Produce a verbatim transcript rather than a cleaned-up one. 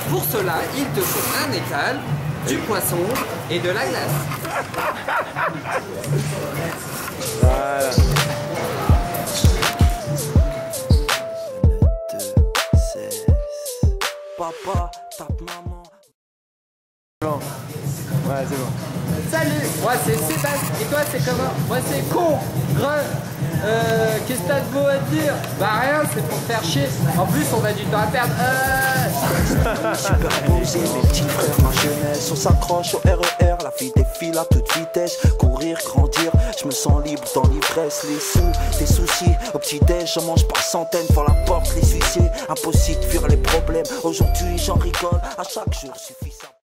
pour cela, il te faut un étal, du poisson et de la glace. Voilà. Papa, tape maman. Bon. Ouais, c'est bon. Salut, moi c'est Sébastien, et toi c'est comment? Moi c'est con, Re, euh, qu'est-ce que t'as de beau à te dire? Bah rien, c'est pour te faire chier, en plus on a du temps à perdre. Euh... Superposé, mes petits frères, ma jeunesse, on s'accroche au R E R, la vie défile à toute vitesse, courir, grandir, je me sens libre dans l'ivresse, les sous, des soucis, au petit-déj, je mange par centaines, pour la porte, les huissiers, impossible de fuir les problèmes, aujourd'hui j'en rigole, à chaque jour suffit ça.